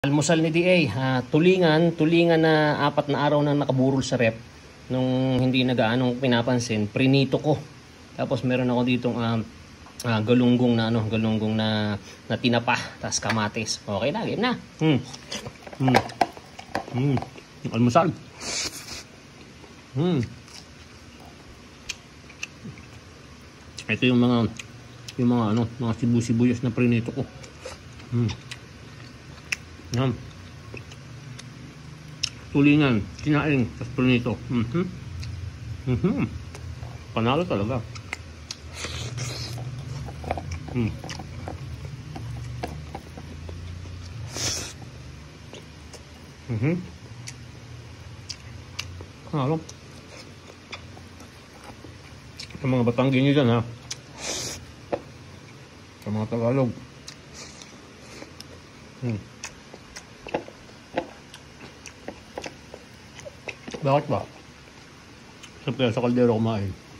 Almusal ni DA, tulingan na 4 na araw na nakaburol sa rep nung hindi na gaanong pinapansin, prinito ko. Tapos meron ako ditong galunggong na tinapa, tas kamatis. Okay na, game na. Almusal. Ito yung mga sibu-sibuyas na prinito ko. Yan. Tulingan, kinain, tas prinito. Panalo talaga. Panalo. Sa mga Batanggi nyo dyan, ha? Sa mga Tagalog. Bakit ba? Siyempre sa kaldero kumain.